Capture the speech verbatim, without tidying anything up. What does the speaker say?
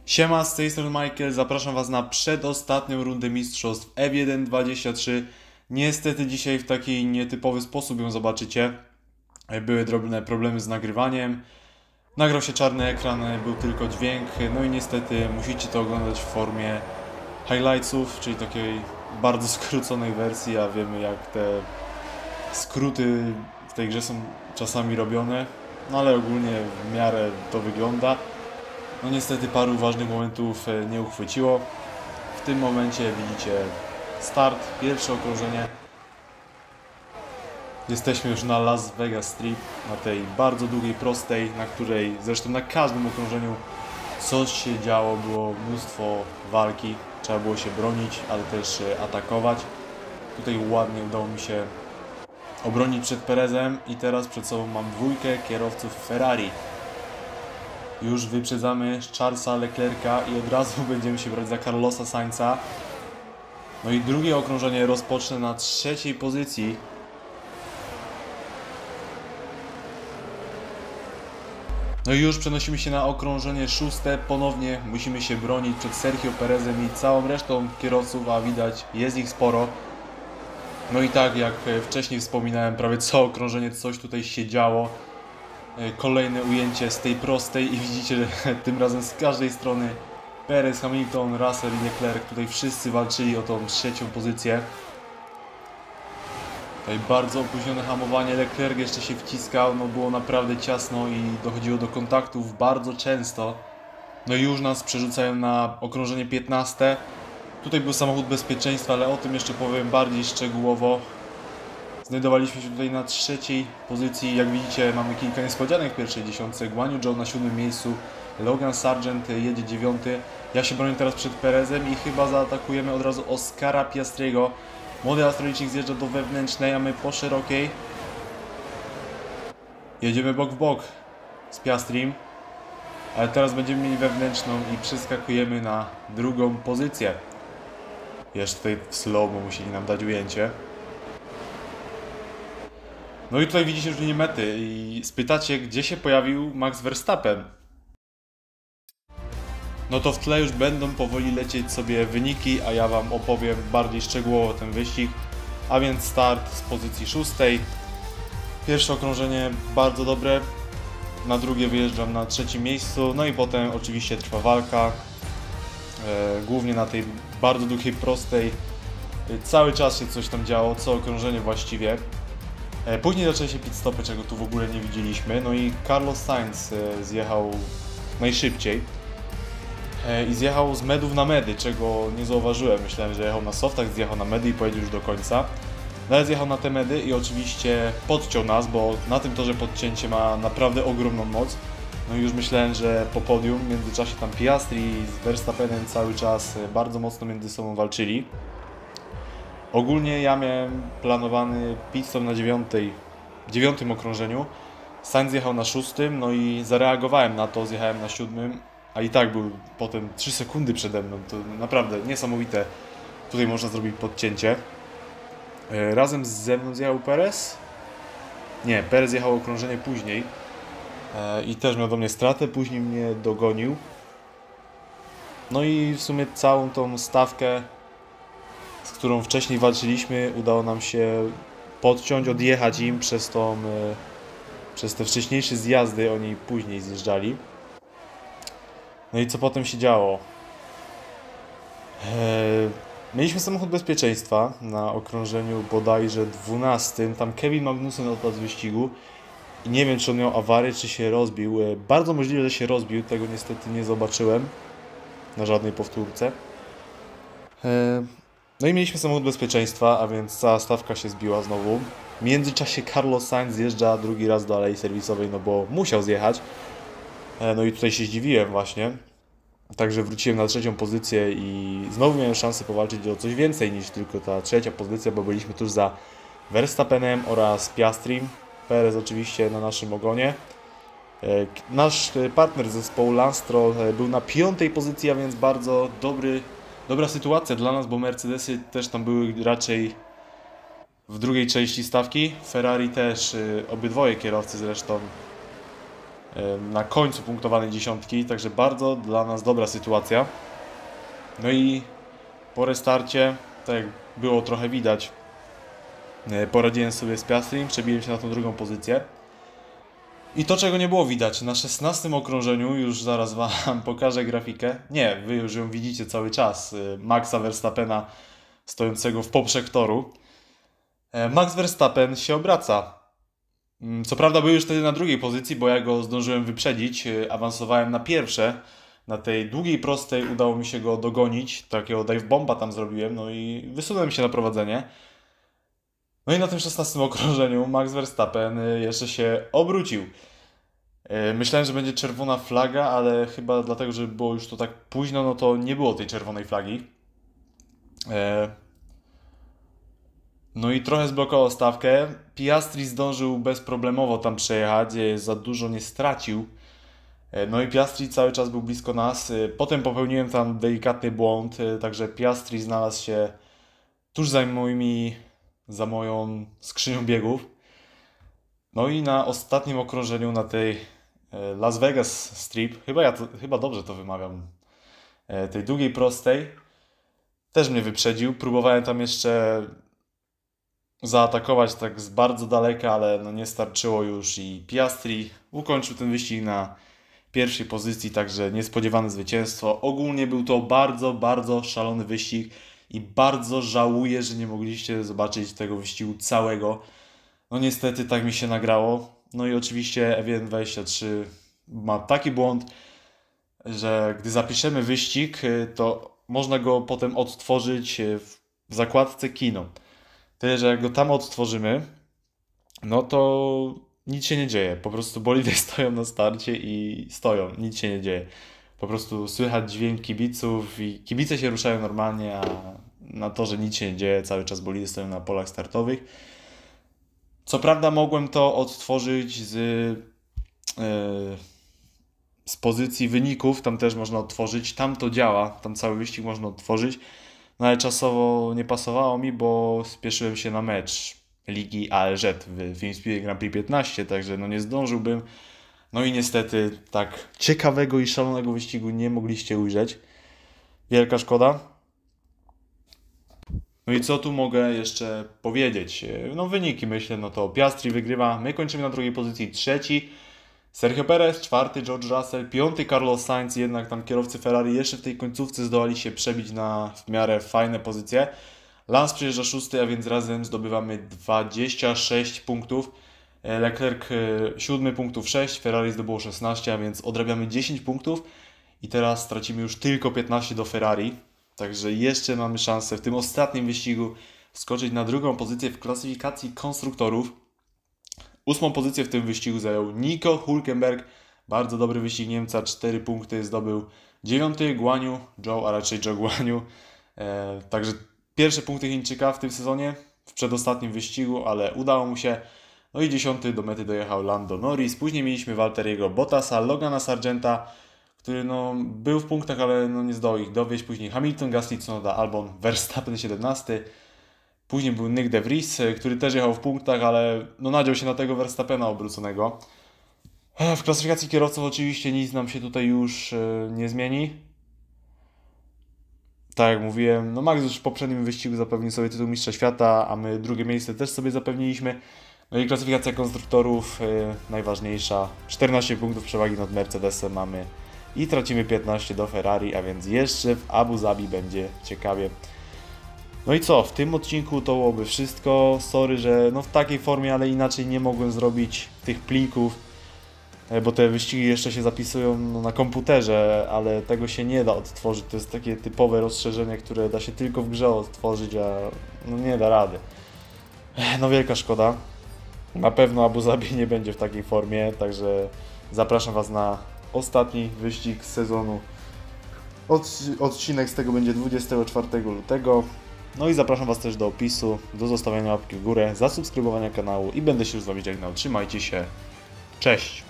Siema, z tej strony Michael, zapraszam Was na przedostatnią rundę mistrzostw F jeden dwadzieścia trzy. Niestety dzisiaj w taki nietypowy sposób ją zobaczycie. Były drobne problemy z nagrywaniem. Nagrał się czarny ekran, był tylko dźwięk. No i niestety musicie to oglądać w formie highlightsów, czyli takiej bardzo skróconej wersji, a wiemy jak te skróty w tej grze są czasami robione. No ale ogólnie w miarę to wygląda. No niestety paru ważnych momentów nie uchwyciło. W tym momencie widzicie start, pierwsze okrążenie. Jesteśmy już na Las Vegas Strip, na tej bardzo długiej prostej, na której zresztą na każdym okrążeniu coś się działo, było mnóstwo walki. Trzeba było się bronić, ale też atakować. Tutaj ładnie udało mi się obronić przed Perezem i teraz przed sobą mam dwójkę kierowców Ferrari. Już wyprzedzamy Charlesa Leclerca i od razu będziemy się brać za Carlosa Sainza. No i drugie okrążenie rozpocznę na trzeciej pozycji. No i już przenosimy się na okrążenie szóste. Ponownie musimy się bronić przed Sergio Perezem i całą resztą kierowców, a widać jest ich sporo. No i tak jak wcześniej wspominałem, prawie co okrążenie coś tutaj się działo. Kolejne ujęcie z tej prostej i widzicie, że tym razem z każdej strony Perez, Hamilton, Russell i Leclerc, tutaj wszyscy walczyli o tą trzecią pozycję. Tutaj bardzo opóźnione hamowanie, Leclerc jeszcze się wciskał, no było naprawdę ciasno i dochodziło do kontaktów bardzo często. No i już nas przerzucają na okrążenie piętnaste. Tutaj był samochód bezpieczeństwa, ale o tym jeszcze powiem bardziej szczegółowo. Znajdowaliśmy się tutaj na trzeciej pozycji. Jak widzicie, mamy kilka niespodzianek w pierwszej dziesiątce. Guan Yu Zhou na siódmym miejscu, Logan Sargent jedzie dziewiąty. Ja się bronię teraz przed Perezem i chyba zaatakujemy od razu Oscara Piastriego. Młody Australijczyk zjeżdża do wewnętrznej, a my po szerokiej jedziemy bok w bok z Piastrim. Ale teraz będziemy mieli wewnętrzną i przeskakujemy na drugą pozycję. Jeszcze tutaj w slow musieli nam dać ujęcie. No i tutaj widzicie już linię mety i spytacie, gdzie się pojawił Max Verstappen. No to w tle już będą powoli lecieć sobie wyniki, a ja Wam opowiem bardziej szczegółowo ten wyścig. A więc start z pozycji szóstej. Pierwsze okrążenie bardzo dobre. Na drugie wyjeżdżam na trzecim miejscu. No i potem oczywiście trwa walka. E, głównie na tej bardzo długiej prostej. E, cały czas się coś tam działo, co okrążenie właściwie. Później zaczęły się pit stopy, czego tu w ogóle nie widzieliśmy. No i Carlos Sainz zjechał najszybciej. I zjechał z medów na medy, czego nie zauważyłem. Myślałem, że jechał na softach, zjechał na medy i pojedzie już do końca. No ale zjechał na te medy i oczywiście podciął nas, bo na tym torze podcięcie ma naprawdę ogromną moc. No i już myślałem, że po podium, w międzyczasie tam Piastri z Verstappenem cały czas bardzo mocno między sobą walczyli. Ogólnie ja miałem planowany pit stop na dziewiątej, dziewiątym okrążeniu. Sainz zjechał na szóstym, no i zareagowałem na to, zjechałem na siódmym, a i tak był potem trzy sekundy przede mną. To naprawdę niesamowite. Tutaj można zrobić podcięcie. Razem ze mną zjechał Perez. Nie, Perez jechał okrążenie później i też miał do mnie stratę, później mnie dogonił. No i w sumie całą tą stawkę, z którą wcześniej walczyliśmy, udało nam się podciąć, odjechać im przez tą, przez te wcześniejsze zjazdy, oni później zjeżdżali. No i co potem się działo? Eee, mieliśmy samochód bezpieczeństwa na okrążeniu bodajże dwunastym. Tam Kevin Magnussen odpadł z wyścigu i nie wiem, czy on miał awarię, czy się rozbił. Eee, bardzo możliwe, że się rozbił, tego niestety nie zobaczyłem na żadnej powtórce. Eee, No i mieliśmy samochód bezpieczeństwa, a więc cała stawka się zbiła znowu. W międzyczasie Carlos Sainz zjeżdża drugi raz do alei serwisowej, no bo musiał zjechać. No i tutaj się zdziwiłem właśnie. Także wróciłem na trzecią pozycję i znowu miałem szansę powalczyć o coś więcej niż tylko ta trzecia pozycja, bo byliśmy tuż za Verstappenem oraz Piastrim. Perez oczywiście na naszym ogonie. Nasz partner z zespołu Lance Stroll był na piątej pozycji, a więc bardzo dobry Dobra sytuacja dla nas, bo Mercedesy też tam były raczej w drugiej części stawki. Ferrari też, obydwoje kierowcy zresztą na końcu punktowanej dziesiątki, także bardzo dla nas dobra sytuacja. No i po restarcie, tak jak było trochę widać, poradziłem sobie z Piastrim, przebiłem się na tą drugą pozycję. I to, czego nie było widać, na szesnastym okrążeniu, już zaraz Wam pokażę grafikę, nie, Wy już ją widzicie cały czas, Maxa Verstappena stojącego w poprzek toru. Max Verstappen się obraca. Co prawda był już wtedy na drugiej pozycji, bo ja go zdążyłem wyprzedzić, awansowałem na pierwsze. Na tej długiej prostej udało mi się go dogonić, takiego dive bomba tam zrobiłem, no i wysunąłem się na prowadzenie. No i na tym szesnastym okrążeniu Max Verstappen jeszcze się obrócił. Myślałem, że będzie czerwona flaga, ale chyba dlatego, że było już to tak późno, no to nie było tej czerwonej flagi. No i trochę zblokował stawkę. Piastri zdążył bezproblemowo tam przejechać, za dużo nie stracił. No i Piastri cały czas był blisko nas. Potem popełniłem tam delikatny błąd, także Piastri znalazł się tuż za moimi, za moją skrzynią biegów. No i na ostatnim okrążeniu, na tej Las Vegas Strip, chyba ja to, chyba dobrze to wymawiam, tej długiej prostej, też mnie wyprzedził. Próbowałem tam jeszcze zaatakować tak z bardzo daleka, ale no nie starczyło już i Piastri ukończył ten wyścig na pierwszej pozycji, także niespodziewane zwycięstwo. Ogólnie był to bardzo, bardzo szalony wyścig i bardzo żałuję, że nie mogliście zobaczyć tego wyścigu całego. No niestety tak mi się nagrało. No i oczywiście F jeden dwadzieścia trzy ma taki błąd, że gdy zapiszemy wyścig, to można go potem odtworzyć w zakładce kino. Tyle, że jak go tam odtworzymy, no to nic się nie dzieje. Po prostu bolidy stoją na starcie i stoją. Nic się nie dzieje. Po prostu słychać dźwięk kibiców i kibice się ruszają normalnie, a na to, że nic się nie dzieje, cały czas bolidy stoją na polach startowych. Co prawda mogłem to odtworzyć z, yy, z pozycji wyników. Tam też można odtworzyć. Tam to działa. Tam cały wyścig można odtworzyć. No ale czasowo nie pasowało mi, bo spieszyłem się na mecz Ligi A L Z w FimSpeed Grand Prix piętnaście, także no nie zdążyłbym. No i niestety tak ciekawego i szalonego wyścigu nie mogliście ujrzeć. Wielka szkoda. No i co tu mogę jeszcze powiedzieć? No wyniki myślę, no to Piastri wygrywa. My kończymy na drugiej pozycji, trzeci. Sergio Perez, czwarty George Russell, piąty Carlos Sainz, jednak tam kierowcy Ferrari jeszcze w tej końcówce zdołali się przebić na w miarę fajne pozycje. Lance przyjeżdża szósty, a więc razem zdobywamy dwadzieścia sześć punktów. Leclerc siódmy, punktów sześć, Ferrari zdobyło szesnaście, a więc odrabiamy dziesięć punktów. I teraz stracimy już tylko piętnaście do Ferrari. Także jeszcze mamy szansę w tym ostatnim wyścigu wskoczyć na drugą pozycję w klasyfikacji konstruktorów. Ósmą pozycję w tym wyścigu zajął Nico Hülkenberg. Bardzo dobry wyścig Niemca, cztery punkty zdobył. Dziewiąty Guan Yu Zhou, a raczej Zhou Guan Yu. E, także pierwsze punkty Chińczyka w tym sezonie, w przedostatnim wyścigu, ale udało mu się. No i dziesiąty do mety dojechał Lando Norris. Później mieliśmy Valtteriego Bottasa, Logana Sargenta, który no, był w punktach, ale no, nie zdołał ich dowieść. Później Hamilton, Gasly, Tsunoda, Albon, Verstappen siedemnasty. Później był Nyck de Vries, który też jechał w punktach, ale no, nadział się na tego Verstappena obróconego. W klasyfikacji kierowców oczywiście nic nam się tutaj już nie zmieni. Tak jak mówiłem, no Max już w poprzednim wyścigu zapewnił sobie tytuł mistrza świata, a my drugie miejsce też sobie zapewniliśmy. No i klasyfikacja konstruktorów yy, najważniejsza. czternaście punktów przewagi nad Mercedesem mamy i tracimy piętnaście do Ferrari, a więc jeszcze w Abu Zabi będzie ciekawie. No i co, w tym odcinku to byłoby wszystko. Sorry, że no w takiej formie, ale inaczej nie mogłem zrobić tych plików, bo te wyścigi jeszcze się zapisują no, na komputerze, ale tego się nie da odtworzyć. To jest takie typowe rozszerzenie, które da się tylko w grze odtworzyć, a no nie da rady. No wielka szkoda. Na pewno Abu Zabi nie będzie w takiej formie, także zapraszam Was na ostatni wyścig z sezonu. Od, odcinek z tego będzie dwudziestego czwartego lutego. No i zapraszam Was też do opisu, do zostawienia łapki w górę, zasubskrybowania kanału i będę się już z Wami żegnał. Trzymajcie się, cześć!